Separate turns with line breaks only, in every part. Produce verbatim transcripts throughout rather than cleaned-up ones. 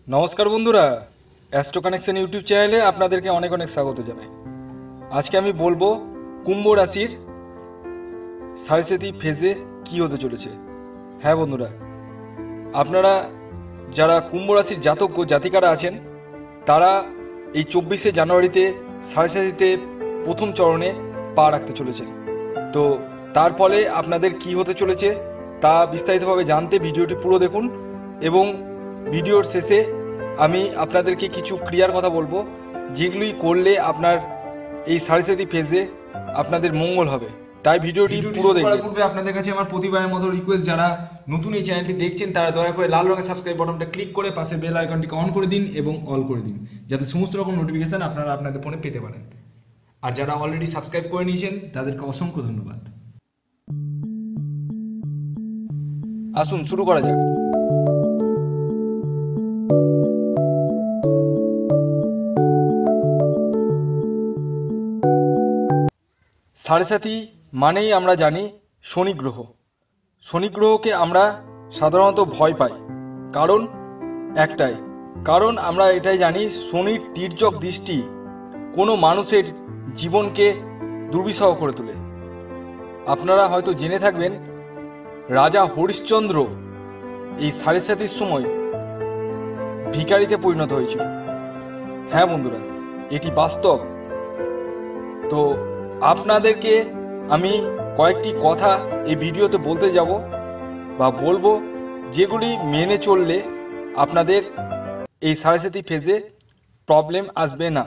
नमस्कार बंधुरा astro connection YouTube चैनले आपनादेरके अनेक अनेक स्वागत जानाई। आज के आमी बोलबो कुम्भ राशिर साढ़े फेजे की होते चलेছে। हाँ बंधुरा आपनारा जारा कुम्भ राशिर जातक जातिकारा आছেন तारा এই चौबीस জানুয়ারিতে সাড়ে সাতিতে प्रथम चरणे पा राखते चलेছেন। तो तार फले आपनादेर की होते चलेছে ता विस्तारितभावे जानते भिडियोटी पुरो देखुन एवं ভিডিওর শেষে আমি আপনাদেরকে কিছু ক্রিয়ার কথা বলবো যেগুলি করলে আপনার এই সাড়ে সাতি ফেজে আপনাদের মঙ্গল হবে। তাই ভিডিওটি পুরো দেখবেন। পূর্বে আপনাদের কাছে আমার প্রতিবারের মতো রিকোয়েস্ট, যারা নতুন এই চ্যানেলটি দেখছেন তারা দয়া করে লাল রঙের সাবস্ক্রাইব বাটনটা ক্লিক করে পাশে বেল আইকনটিকে অন করে দিন এবং অল করে দিন, যাতে সমস্ত রকম নোটিফিকেশন আপনারা আপনাদের ফোনে পেতে পারেন। আর যারা অলরেডি সাবস্ক্রাইব করে নিয়েছেন তাদেরকে অসংখ্য ধন্যবাদ। আসুন শুরু করা যাক। সাড়ে সাতি মানেই আমরা জানি শনি গ্রহ। শনি গ্রহকে আমরা সাধারণত ভয় পাই, কারণ একটাই, কারণ আমরা এটাই জানি শনির তির্যক দৃষ্টি কোনো মানুষের জীবনকে দুর্বিষহ করে তোলে। আপনারা হয়তো জেনে থাকবেন রাজা হরিশ্চন্দ্র এই সাড়ে সাতির সময় ভিখারিতে পরিণত হয়েছিল। হ্যাঁ বন্ধুরা, এটি বাস্তব। তো আপনাদেরকে আমি কয়েকটি কথা এই ভিডিওতে বলতে যাব বা বলবো, যেগুলি মেনে চললে আপনাদের এই সাড়ে সাতি ফেজে প্রবলেম আসবে না।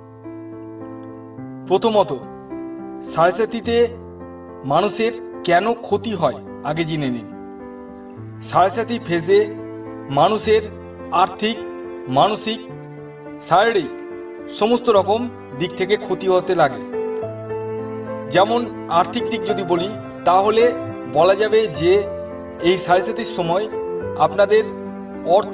প্রথমত, সাড়ে সাতিতে মানুষের কেন ক্ষতি হয় আগে জেনে নিন। সাড়ে সাতি ফেজে মানুষের আর্থিক, মানসিক, শারীরিক সমস্ত রকম দিক থেকে ক্ষতি হতে লাগে। যেমন আর্থিক দিক যদি বলি, তাহলে বলা যাবে যে এই সাড়ে সাতির সময় আপনাদের অর্থ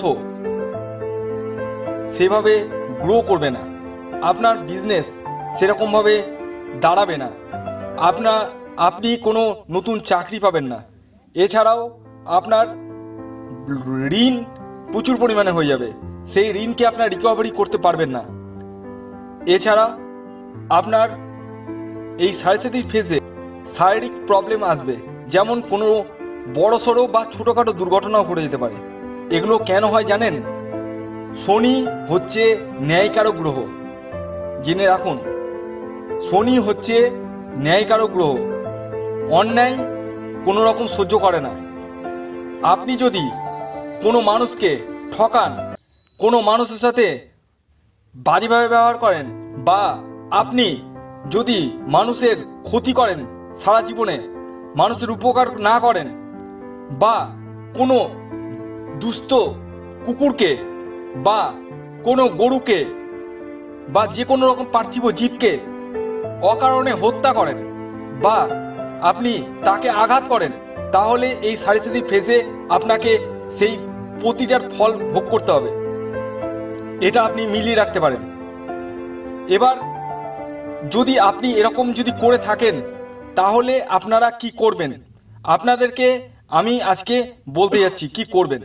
সেভাবে গ্রো করবে না, আপনার বিজনেস সেরকমভাবে দাঁড়াবে না, আপনার আপনি কোনো নতুন চাকরি পাবেন না। এছাড়াও আপনার ঋণ প্রচুর পরিমাণে হয়ে যাবে, সেই ঋণকে আপনার রিকভারি করতে পারবেন না। এছাড়া আপনার এই সাড়ে সাতির ফেজে শারীরিক প্রবলেম আসবে, যেমন কোনো বড় সড়ো বা ছোটোখাটো দুর্ঘটনাও ঘটে যেতে পারে। এগুলো কেন হয় জানেন? শনি হচ্ছে ন্যায়কারক গ্রহ, জেনে রাখুন। শনি হচ্ছে ন্যায়কারক গ্রহ, অন্যায় কোনো রকম সহ্য করে না। আপনি যদি কোনো মানুষকে ঠকান, কোনো মানুষের সাথে বাজেভাবে ব্যবহার করেন, বা আপনি যদি মানুষের ক্ষতি করেন, সারা জীবনে মানুষের উপকার না করেন, বা কোনো দুস্থ কুকুরকে বা কোনো গরুকে বা যে কোনো রকম পার্থিব জীবকে অকারণে হত্যা করেন, বা আপনি তাকে আঘাত করেন, তাহলে এই সাড়ে সাতি ফেজে আপনাকে সেই প্রতিটার ফল ভোগ করতে হবে। এটা আপনি মিলিয়ে রাখতে পারেন। এবার যদি আপনি এরকম যদি করে থাকেন, তাহলে আপনারা কি করবেন, আপনাদেরকে আমি আজকে বলতে যাচ্ছি কি করবেন।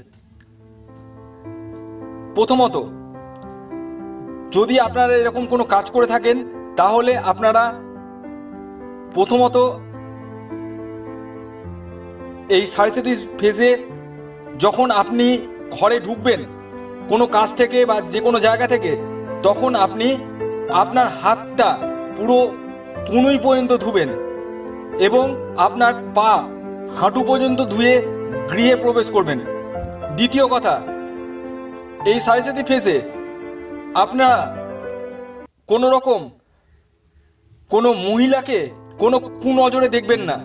প্রথমত, যদি আপনারা এরকম কোনো কাজ করে থাকেন, তাহলে আপনারা প্রথমত এই সাড়ে সাতি ফেজে যখন আপনি ঘরে ঢুকবেন কোনো কাজ থেকে বা যে কোনো জায়গা থেকে, তখন আপনি আপনার হাতটা পুরো কনুই পর্যন্ত ধুবেন এবং আপনার পা হাঁটু পর্যন্ত ধুয়ে গৃহে প্রবেশ করবেন। দ্বিতীয় কথা, এই সাড়ে সাতি ফেজে আপনারা কোনো রকম কোনো মহিলাকে কোনো কুনজরে দেখবেন না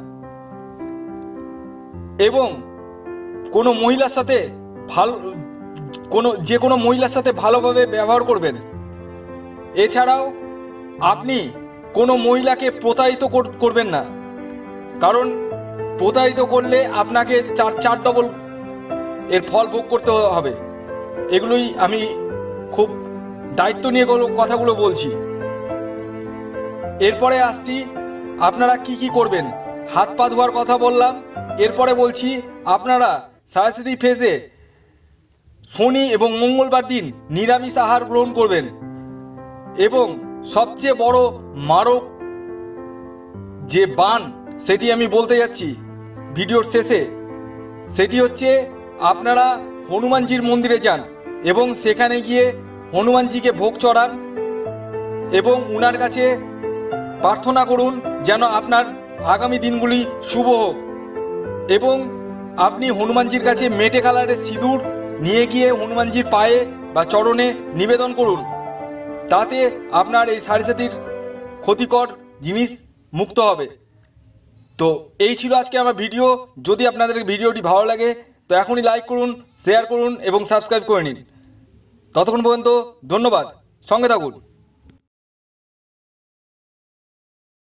এবং কোনো মহিলার সাথে ভালো কোনো যে কোনো মহিলার সাথে ভালোভাবে ব্যবহার করবেন। এছাড়াও আপনি কোনো মহিলাকে প্রতারিত করবেন না, কারণ প্রতারিত করলে আপনাকে চার চার ডবল এর ফল ভোগ করতে হবে। এগুলোই আমি খুব দায়িত্ব নিয়ে কথাগুলো বলছি। এরপরে আসছি আপনারা কি কি করবেন। হাত পা ধোয়ার কথা বললাম, এরপরে বলছি আপনারা সাড়ে সাতি ফেজে শনি এবং মঙ্গলবার দিন নিরামিষ আহার গ্রহণ করবেন। এবং সবচেয়ে বড় মারক যে বান সেটি আমি বলতে যাচ্ছি ভিডিওর শেষে, সেটি হচ্ছে আপনারা হনুমানজির মন্দিরে যান এবং সেখানে গিয়ে হনুমানজিকে ভোগ চড়ান এবং উনার কাছে প্রার্থনা করুন যেন আপনার আগামী দিনগুলি শুভ হোক। এবং আপনি হনুমানজির কাছে মেটে কালারের সিঁদুর নিয়ে গিয়ে হনুমানজির পায়ে বা চরণে নিবেদন করুন, তাতে আপনার এই সাড়ে সাতির ক্ষতিকর জিনিস মুক্ত হবে। তো এই ছিল আজকে আমার ভিডিও। যদি আপনাদের ভিডিওটি ভালো লাগে তো এখনই লাইক করুন, শেয়ার করুন এবং সাবস্ক্রাইব করে নিন। ততক্ষণ পর্যন্ত ধন্যবাদ, সঙ্গে থাকুন।